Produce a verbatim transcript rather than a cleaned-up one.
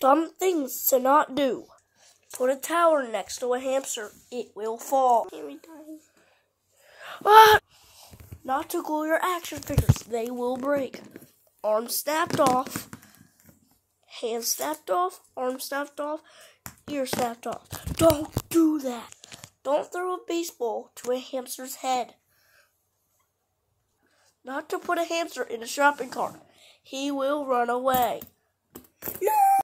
Dumb things to not do. Put a tower next to a hamster. It will fall. Ah! Not to glue your action figures. They will break. Arms snapped off. Hands snapped off. Arms snapped off. Ears snapped off. Don't do that. Don't throw a baseball to a hamster's head. Not to put a hamster in a shopping cart. He will run away.